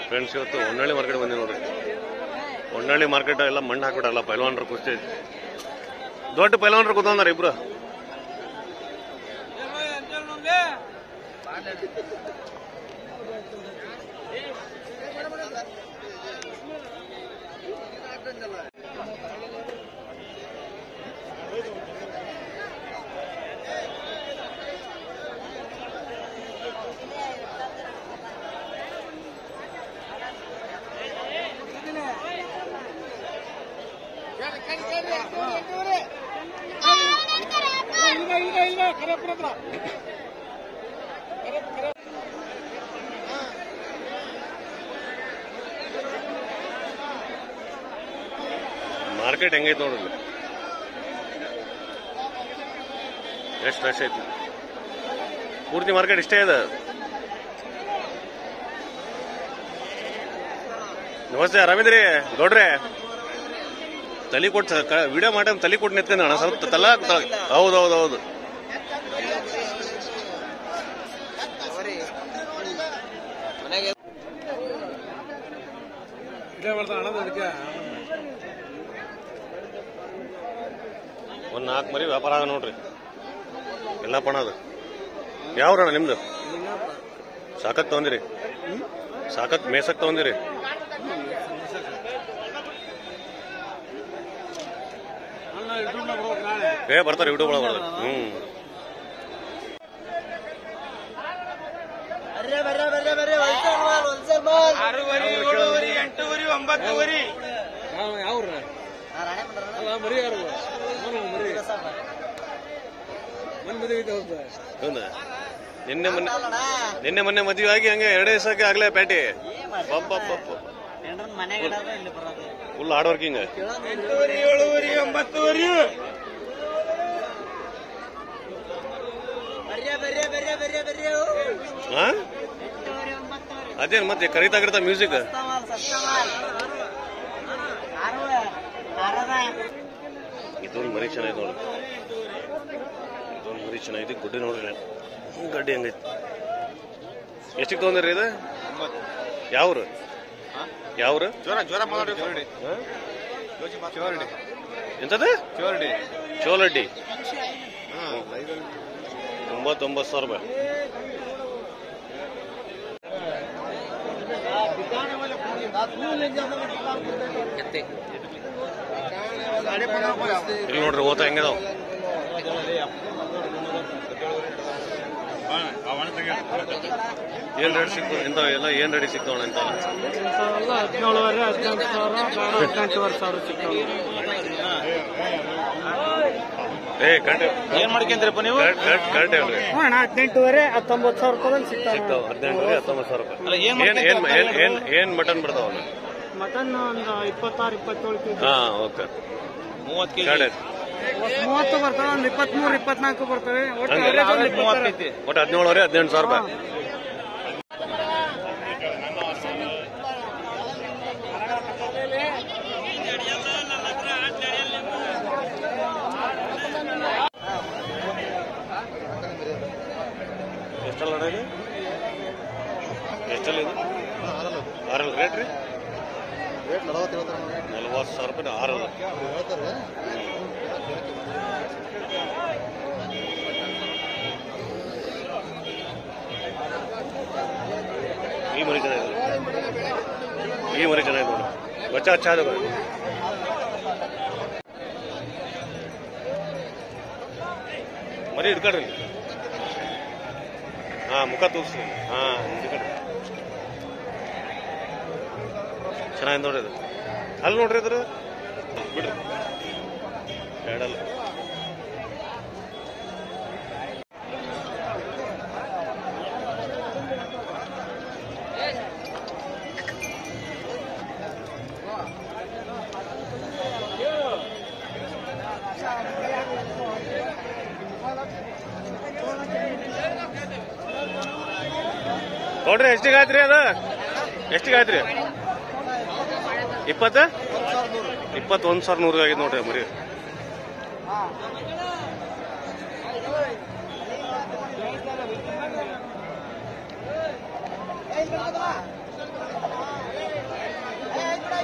Friends ಇವತ್ತು Honnalli market ಬಂದಿ ನೋಡ್ರಿ. ಹೊನ್ನಳ್ಳಿ ಮಾರ್ಕೆಟ್ ಎಲ್ಲ ಮಣ್ಣು ಹಾಕ್ಬಿಡಲ್ಲ, ಪೈಲ್ವಾನ್ರು ಕುಸ್ತಿ ದೊಡ್ಡ ಪೈಲ್ವಾನ್ರು ಕೂತಂದಾರ ಇಬ್ರು. ಮಾರ್ಕೆಟ್ ಹೆಂಗೈತೆ ನೋಡ್ರಿ, ಎಷ್ಟು ರಶ್ ಐತಿ. ಪೂರ್ತಿ ಮಾರ್ಕೆಟ್ ಇಷ್ಟೇ ಇದೆ. ನಮಸ್ತೆ, ಆರಾಮಿದ್ರಿ ಗೌಡ್ರೆ? ತಲೆ ಕೊಟ್ಟು ವಿಡಿಯೋ ಮಾಡಿ ತಲೆ ಕೊಟ್ಟು ನಿಂತ್ಕೊಂಡ ಸ್ವಲ್ಪ ತಲ. ಹೌದೌದೌದು. ಒಂದ್ 4 ಮರಿ ವ್ಯಾಪಾರ ಆಗ ನೋಡ್ರಿ. ಎಲ್ಲ ಪಣ ಅದು. ಯಾವ್ರಣ ನಿಮ್ದು? ಸಾಕಕ್ ತಗೊಂದಿರಿ? ಸಾಕಕ್ ಮೇಸಕ್ ತಗೊಂದಿರಿ? ಬರ್ತಾರೆ ಯೂಟ್ಯೂಬ್ ಒಳಗೆ. ನಿನ್ನೆ ಮೊನ್ನೆ ಮದುವೆ ಆಗಿ ಹಂಗೆ 2 ದಿವಸಕ್ಕೆ ಆಗ್ಲೇ ಪ್ಯಾಟಿ. Full hard working. 8, 7, 9 ಅದೇನು ಮತ್ತೆ ಕರಿತಾ ಮ್ಯೂಸಿಕ್. ಇದೊಂದು ಮರಿ ಚೆನ್ನಾಗಿ ನೋಡಿ, ಇದೊಂದು ಮರಿ ಚೆನ್ನಾಗಿದೆ. ಗುಡ್ಡಿ ನೋಡ್ರಿ, ಗಡ್ಡಿ ಹಂಗೈತಿ. ಎಷ್ಟಿಗೆ ತಗೊಂಡ್ರಿ ಇದು? ಯಾವ್ರು? ಎಂತದ? ಚೋಲಡ್ಡಿ. 99,000 ರೂಪಾಯಿ. ಇಲ್ಲಿ ನೋಡ್ರಿ ಓತ ಹೆಂಗದಾವ. ಏನ್ ರೇಟ್ ಸಿಕ್ತು ಇಂಥವು ಎಲ್ಲ? ಏನ್ ರೇಟ್ ಸಿಕ್ತಾವಣ ಇಂತ? 17,500, 18,000 ಸಿಕ್ತಾವ. ಏನ್ ಮಾಡ್ಕೊಂತೀರಪ್ಪ ನೀವು? ಕರೆಕ್ಟ್ ಹೇಳ್ರಿ. 18,500, 19,000 ರೂಪಾಯಿ ಸಿಕ್ತಾವ. 18,000, 19,000 ರೂಪಾಯಿ. ಏನ್ ಮಟನ್ ಬರ್ತಾವ? ಮಟನ್ ಒಂದು 26, 27 ಕೆಜಿ. ಹಾ, ಓಕೆ. 30 ಕೆಜಿ 30 ಬರ್ತವೆ, ಒಂದು 23, 24 ಬರ್ತವೆ. ಒಟ್ಟು 17,000, 18,000 ರೂಪಾಯಿ. ಎಷ್ಟಲ್ಲ ಇದು? ಎಷ್ಟಲ್ಲ ಇದು? 6 ರೇಟ್ ರೀ? 40,000 ರೂಪಾಯಿ 6. ಈ ಮರಿ ಚೆನ್ನಾಗಿದೆ, ಈ ಮರಿ ಚೆನ್ನಾಗಿದೆ ನೋಡಿ. ಬಚ್ಚ ಅಚ್ಚ ಅದು. ಮರಿ ಹಿಡ್ಕೊಡ್ರಿ. ಹಾ, ಮುಖ ತೋರಿಸ್ರಿ. ಹಾ, ಹಿಡ್ಕೊಡ್ರಿ. ಚೆನ್ನಾಗಿ ನೋಡ್ರಿ ಅದು. ಅಲ್ಲಿ ನೋಡ್ರಿ ಅದ್ರ ಬಿಡ್ರಿ ಎರಡಲ್ಲ. ನೋಡ್ರಿ ಎಷ್ಟಿಗೆ ಆಯ್ತ್ರಿ ಅದ? ಎಷ್ಟಿಗೆ ಆಯ್ತ್ರಿ? 20? 21,100 ಆಗಿದ್ ನೋಡ್ರಿ ಮರಿ.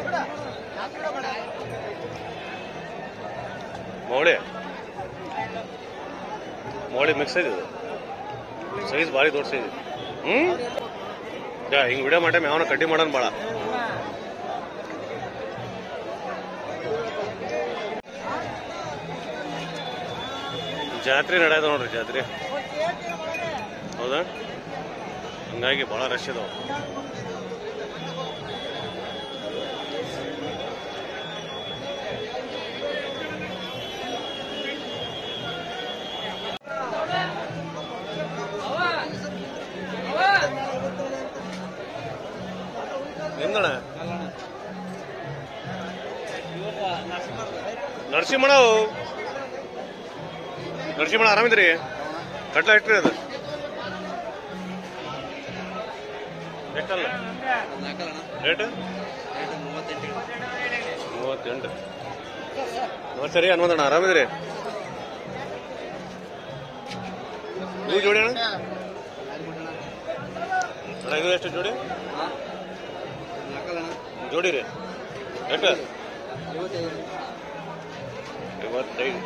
ಮೌಳಿ ಮಿಕ್ಸ್ ಇದೆ ಸೈಜ್ ಭಾರಿ ದೊಡ್ಡ ಸೈಜ್. ಹಿಂಗ್ ವಿಡಿಯೋ ಮಾಡಿ ಯಾವನ ಕಡ್ಡಿ ಮಾಡೋಣ ಬಾಳ. ಜಾತ್ರೆ ನಡೆಯದ ನೋಡ್ರಿ, ಜಾತ್ರೆ ಹೌದಾ, ಹಂಗಾಗಿ ಬಹಳ ರಶ್ ಇದಾವ. ನಿಂದಣ ನರಸಿಂಹಣ್ಣ ಆರಾಮಿದ್ರಿ? ಕಟ್ಲ ಇಟ್ರಿ ಅದು ಎಷ್ಟಲ್ಲ ರೇಟ್? 38. ಸರಿ ಹನುಮಂತಣ್ಣ ಆರಾಮಿದ್ರಿ? ನೀವು ಜೋಡಿ ಅಣ್ಣ ಇದು ಎಷ್ಟು ಜೋಡಿ? ಜೋಡಿ ರೀ ಎಷ್ಟು? 55.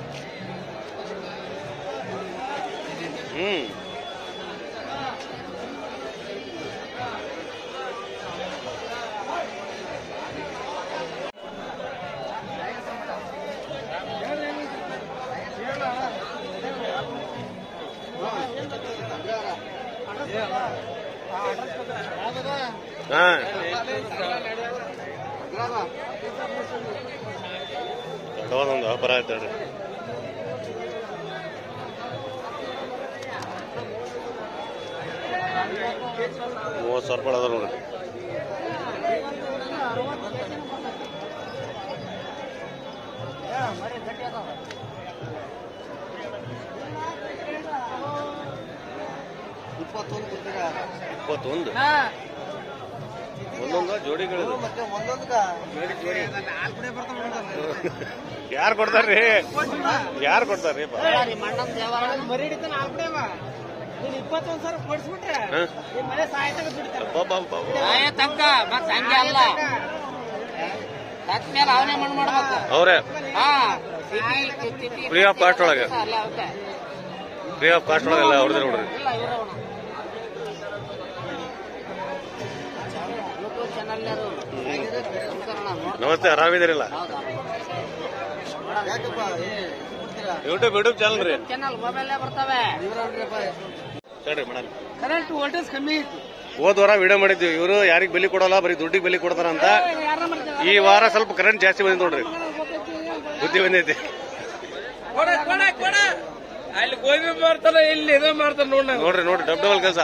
ದೊಡ್ಡವಾದೊಂದು ವ್ಯಾಪಾರ ಆಯ್ತು ಹೇಳ್ರಿ. ₹30,000 ಅದ ನೋಡ್ರಿ. ಒಂದೊಂದು ಜೋಡಿಗಳಿದೆ. ಯಾರು ಕೊಡ್ತಾರ್ರಿ? ಯಾರು ಕೊಡ್ತಾರ್ರಿ? ಅವ್ರೆ ಫ್ರೀ ಆಫ್ ಕಾಸ್ಟ್ ಒಳಗೆ ಎಲ್ಲ ಅವ್ರದ್ದು ನೋಡ್ರಿ. ನಮಸ್ತೆ, ಆರಾಮಿದ್ದೀರಿಲ್ಲ? ಯೂಟ್ಯೂಬ್ ಚಾನಲ್ ರೀ. ಸರಿ ಮೇಡಮ್, ಕರೆಂಟ್ ವೋಲ್ಟೇಜ್ ಕಮ್ಮಿ ಐತಿ. ಹೋದ ವಾರ ವಿಡಿಯೋ ಮಾಡಿದ್ವಿ, ಇವರು ಯಾರಿಗ್ ಬೆಲೆ ಕೊಡಲ್ಲ, ಬರೀ ದುಡ್ಡಿಗೆ ಬೆಲೆ ಕೊಡ್ತಾರ ಅಂತ. ಈ ವಾರ ಸ್ವಲ್ಪ ಕರೆಂಟ್ ಜಾಸ್ತಿ ಬಂದಿದೆ ನೋಡ್ರಿ, ಬುದ್ಧಿ ಬಂದೈತಿ. ಅಲ್ಲಿ ಗೋಬಿ ಮಾಡ್ತಾರ, ಇಲ್ಲಿ ಇದೇ ಮಾಡ್ತಾರ ನೋಡ್ರಿ ಡಬಲ್ ಕೆಲಸ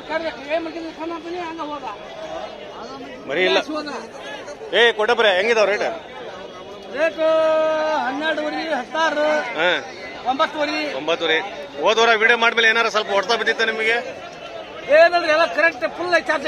ಬರೀ ಇಲ್ಲ. ಕೊಟ್ಟಬ್ರೆ ಹೆಂಗಿದಾವ ರೇಟ್? ರೇಟು 12 16 9 ಹೋದ ವಾರ ವಿಡಿಯೋ ಮಾಡ್ಮೇಲೆ ಏನಾರ ಸ್ವಲ್ಪ ಹೊಡ್ತಾ ಬಿದ್ದಿತ್ತ ನಿಮಗೆ? ಏನಂದ್ರೆ ಎಲ್ಲ current full charge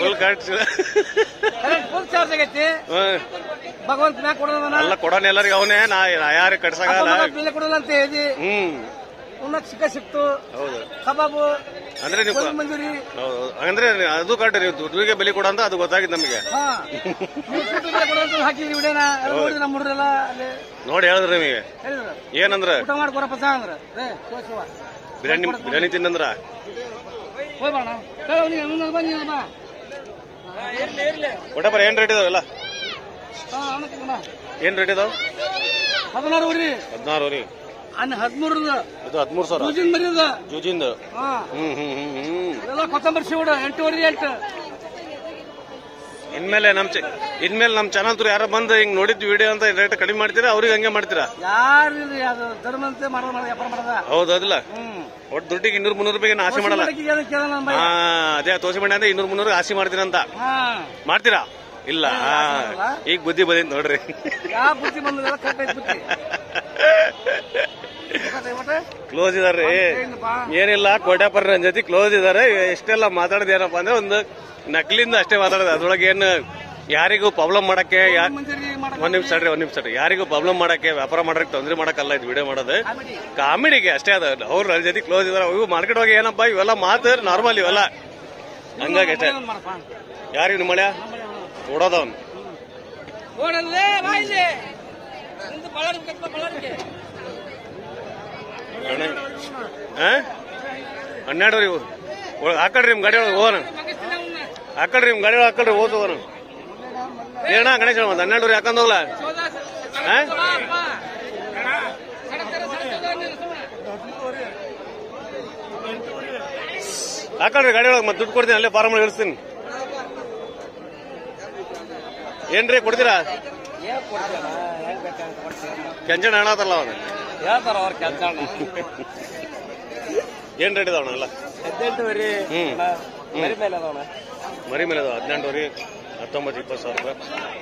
full charge ಆಗೈತಿ. ಭಗವಂತ ಮ್ಯಾಗ ಕೊಡೋದನ್ನ ಎಲ್ಲ ಕೊಡೋಣ ಎಲ್ಲರಿಗೂ, ಅವನೇ ನಾ ಯಾರು ಕಟ್ಸಲ್ಲ ಕೊಡಲ್ಲ ಅಂತ ಹೇಳಿ ಉಣ್ಣಕ್ ಸಿಕ್ತು. ಹೌದು, ಕಬಾಬು ಅಂದ್ರೆ ನೀವು ಮಂಜೂರಿ ಅಂದ್ರೆ ಅದು ಕರೆಕ್ಟ್, ನೀವು ದುಡ್ಡಿಗೆ ಬೆಲೆ ಕೊಡ ಅಂತ ಅದು ಗೊತ್ತಾಗಿದ್ದು ನಮಗೆ. ಹಾಕಿದ್ರಿ ವಿಡಿಯೋನ ನೋಡಿದ್ರೆ ನಮ್ಮ ಹುಡುಗರೆಲ್ಲ ನೋಡಿ ಹೇಳಿದ್ರಿ ನಿಮಗೆ. ಏನಂದ್ರ ಊಟ ಮಾಡ್ಕೊರಪ್ಪ ಅಂದ್ರ ಬಿರಿಯಾನಿ ತಿನ್ನಂದ್ರ ಕೊಟ್ಟಪ್ಪ. ಏನ್ ರೇಟ್ ಇದಾವ ಎಲ್ಲ? ಏನ್ ರೇಟ್ ಇದಾವ? 16 ರೀ. 13 ಇದು 13,000 ಜೂಜಿಂದ. ಕೊತ್ತಂಬರಿ ಶಿವಡ 8 ಇನ್ಮೇಲೆ ನಮ್ ಚಾನಲ್ ಯಾರ ಬಂದ್ ಹಿಂಗ್ ನೋಡಿದ್ ವಿಡಿಯೋ ಅಂತ ರೇಟ್ ಕಡಿಮೆ ಮಾಡ್ತೀರಾ? ಅವ್ರಿಗೆ ಹಂಗೆ ಮಾಡ್ತೀರಾ? ಯಾರಿಲ್ರಿ, ಅದು ಧರ್ಮಂತೆ ವ್ಯಾಪಾರ ಮಾಡೋದ. ಹೌದು, ಅದಿಲ್ಲ ಒಟ್ಟು ದುಡ್ಡಿಗೆ 200-300 ರೂಪಾಯಿಗೆ ಆಸೆ ಮಾಡಲ್ಲ. ಅದೇ ತೋಸಿ ಮಾಡಿ ಅಂದ್ರೆ 200-300 ಆಸೆ ಮಾಡ್ತೀರಂತ ಮಾಡ್ತೀರಾ? ಇಲ್ಲ, ಈಗ ಬುದ್ಧಿ ಬಂದಿದ್ ನೋಡ್ರಿ. ಯಾವ ಬುದ್ಧಿ ಬಂದ ಕ್ಲೋಸ್ ಇದಾರೆ, ಏನಿಲ್ಲ ಕೋಟ್ಯಾಪರ ನನ್ನ ಜೊತೆ ಕ್ಲೋಸ್ ಇದಾರೆ. ಎಷ್ಟೆಲ್ಲ ಮಾತಾಡೋದು ಏನಪ್ಪಾ ಅಂದ್ರೆ ಒಂದು ನಕಲಿಂದ ಅಷ್ಟೇ ಮಾತಾಡೋದು. ಅದ್ರೊಳಗೆ ಏನು ಯಾರಿಗೂ ಪ್ರಾಬ್ಲಮ್ ಮಾಡಕ್ಕೆ, ಒಂದ್ ನಿಮಿಷ ತಡ್ರಿ, ಯಾರಿಗೂ ಪ್ರಾಬ್ಲಮ್ ಮಾಡಕ್ಕೆ, ವ್ಯಾಪಾರ ಮಾಡಕ್ಕೆ, ತೊಂದರೆ ಮಾಡಕ್ಕಲ್ಲ ಇದು ವಿಡಿಯೋ ಮಾಡೋದು. ಕಾಮಿಡಿಗೆ ಅಷ್ಟೇ ಅದ. ಅವ್ರು ನನ್ನ ಜೊತೆ ಕ್ಲೋಸ್ ಇದಾರೆ. ಇವು ಮಾರ್ಕೆಟ್ ಹೋಗಿ ಏನಪ್ಪಾ ಇವೆಲ್ಲ ಮಾತು ನಾರ್ಮಲ್ ಇವೆಲ್ಲ, ಹಂಗಾಗಿ ಅಷ್ಟೇ. ಯಾರಿಗೂ ನಿಮ್ಮ ಮಳೆ ಕೊಡೋದವನ್ ಹನ್ನೆರಡು ಇವು ಹಾಕಡ್ರಿ ನಿಮ್ ಗಾಡಿ ಒಳಗೆ ಹೋಗೋಣ ಹಾಕಡ್ರಿ ನಿಮ್ ಗಾಡಿ ಒಳಗೆ ಹಾಕಡ್ರಿ ಓದ್ ಹೋಗೋಣ ಏನ ಗಣೇಶ ಒಂದು 12 ಹಾಕೊಂಡ್ ಹೋಗ್ಲಾ ಹಾಕಡ್ರಿ ಗಾಡಿ ಒಳಗೆ ಮತ್ತೆ ದುಡ್ಡು ಕೊಡ್ತೀನಿ ಅಲ್ಲೇ ಫಾರ್ಮ್ ಇಳಿಸ್ತೀನಿ ಏನ್ರಿ ಕೊಡ್ತೀರಾ ಕೆಂಚಣ ಹಣತಲ್ಲ ಅವನು ಹೇಳ್ತಾರ ಅವ್ರ ಕೆಲಸ ಏನ್ ರೇಟ್ ಇದಾವಣ ಎಲ್ಲ 18 ಮರಿ ಮೇಲೆ ಅದಾವಣ ಮರಿ ಮೇಲೆ ಅದಾವ 18 19-20 ಸಾವಿರ ರೂಪಾಯಿ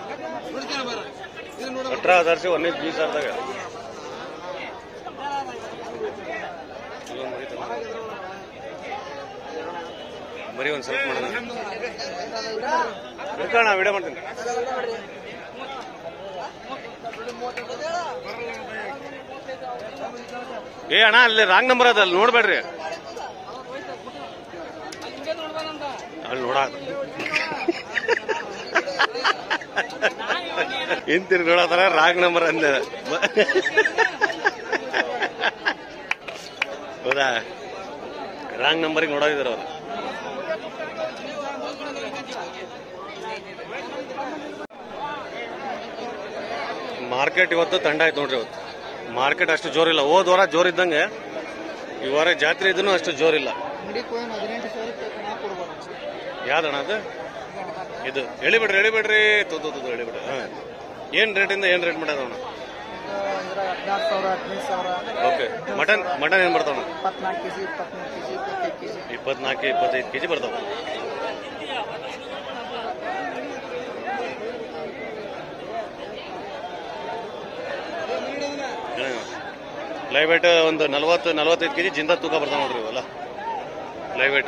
18,000 से 19-20 तक ಮರಿ ಒಂದ್ ಸ್ವಲ್ಪ ಮಾಡೋಣ ಇಟ್ಕೋಣ ವಿಡಿಯೋ ಮಾಡ್ತೀನಿ ಏ ಅಣ್ಣ ಅಲ್ಲಿ ರಾಂಗ್ ನಂಬರ್ ಅದ ಅಲ್ಲಿ ನೋಡ್ಬೇಡ್ರಿ ಅಲ್ಲಿ ನೋಡ ಹಿಂತಿರು ನೋಡತಾರ ರಾಂಗ್ ನಂಬರ್ ಅಂದ ಹೌದಾ ರಾಂಗ್ ನಂಬರ್ಗೆ ನೋಡೋದಿದ್ರು ಅವ್ರು ಮಾರ್ಕೆಟ್ ಇವತ್ತು ತಂಡ ಆಯ್ತು ನೋಡ್ರಿ ಇವತ್ತು ಮಾರ್ಕೆಟ್ ಅಷ್ಟು ಜೋರಿಲ್ಲ ಹೋದ ವಾರ ಜೋರ್ ಇದ್ದಂಗೆ ಈ ವಾರ ಜಾತ್ರೆ ಇದನ್ನು ಅಷ್ಟು ಜೋರಿಲ್ಲ ಯಾವ್ದಣ್ಣ ಅದು ಇದು ಹೇಳಿಬಿಡ್ರಿ ಹೇಳಿಬಿಡ್ರಿ ಏನ್ ರೇಟಿಂದ ಏನ್ ರೇಟ್ ಮಾಡೋದಣ್ಣ ಓಕೆ ಮಟನ್ ಏನ್ ಬರ್ತಾವ 24-25 ಕೆಜಿ ಬರ್ತಾವ ಲೈವ್ ವೇಟ್ ಒಂದು 40-45 ಕೆಜಿ ಜಿಂದ ತೂಕ ಬರ್ತಾವ ನೋಡ್ರಿ ಇವೆಲ್ಲ ಲೈವ್ ವೇಟ್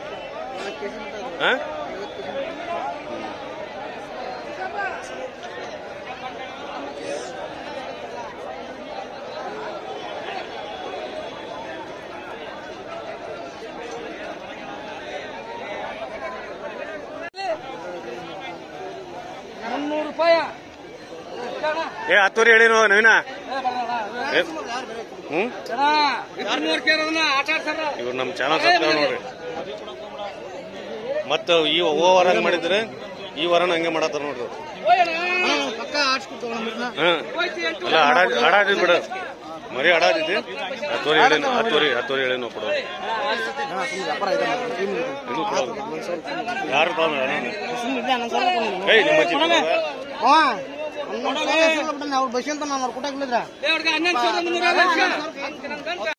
ಏ ಹತ್ತುವರೆ ಹೇಳಿ ನವೀನ ಇವ್ರು ನಮ್ ಚಾನಲ್ ಸಬ್ಸ್ಕ್ರೈಬ್ ನೋಡ್ರಿ ಮತ್ತ ಈ ವಾರ ಹಂಗ ಮಾಡಿದ್ರೆ ಈ ವಾರನ ಹಂಗೆ ಮಾಡತ್ತಾರ ನೋಡ್ರಿ ಅಲ್ಲ ಆಡಾದಿದ್ ಬಿಡ ಮರಿ ಆಡಾದಿದ್ದೆ ಹತ್ತುವರೆ ಹೇಳಿ ನಾವು ಕೊಡೋ ಯಾರು ಅವ್ರು ಬಸ್ ಅಂತ ನಾನು ಅವ್ರ ಕೂಟ